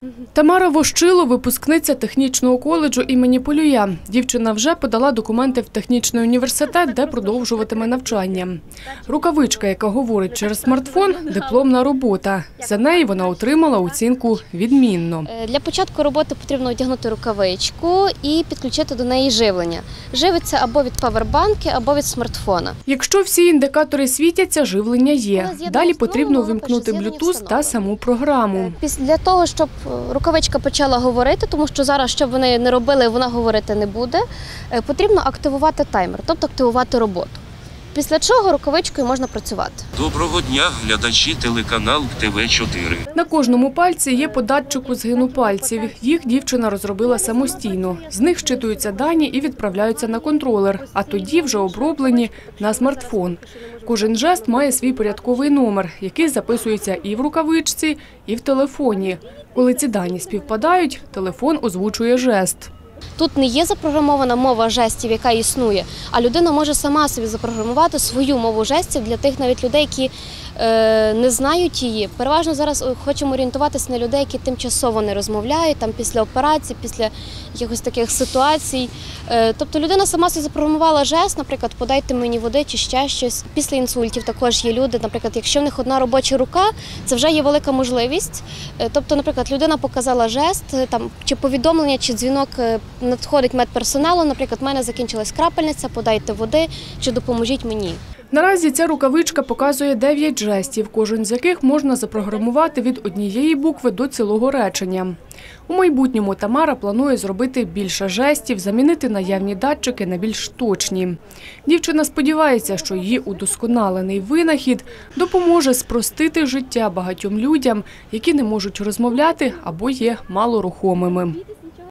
Тамара Вощило – випускниця технічного коледжу імені Полюя. Дівчина вже подала документи в технічний університет, де продовжуватиме навчання. Рукавичка, яка говорить через смартфон – дипломна робота. За неї вона отримала оцінку «відмінно». Для початку роботи потрібно одягнути рукавичку і підключити до неї живлення. Живиться або від павербанки, або від смартфона. Якщо всі індикатори світяться, живлення є. Далі потрібно увімкнути Bluetooth та саму програму. Для того, щоб рукавичка почала говорити, тому що зараз, що б вони не робили, вона говорити не буде, потрібно активувати таймер, тобто активувати роботу. Після чого рукавичкою можна працювати. Доброго дня, глядачі телеканал ТВ4. На кожному пальці є по датчику згину пальців. Їх дівчина розробила самостійно. З них щитуються дані і відправляються на контролер, а тоді вже оброблені на смартфон. Кожен жест має свій порядковий номер, який записується і в рукавичці, і в телефоні. Коли ці дані співпадають, телефон озвучує жест. Тут не є запрограмована мова жестів, яка існує, а людина може сама собі запрограмувати свою мову жестів для тих навіть людей, які не знають її. Переважно зараз хочемо орієнтуватися на людей, які тимчасово не розмовляють, там після операцій, після якихось таких ситуацій. Тобто людина сама собі запрограмувала жест, наприклад, подайте мені води чи ще щось. Після інсультів також є люди, наприклад, якщо в них одна робоча рука, це вже є велика можливість. Тобто, наприклад, людина показала жест, там, чи повідомлення, чи дзвінок надходить медперсоналу, наприклад, в мене закінчилась крапельниця, подайте води, чи допоможіть мені. Наразі ця рукавичка показує 9 жестів, кожен з яких можна запрограмувати від однієї букви до цілого речення. У майбутньому Тамара планує зробити більше жестів, замінити наявні датчики на більш точні. Дівчина сподівається, що її удосконалений винахід допоможе спростити життя багатьом людям, які не можуть розмовляти або є малорухомими.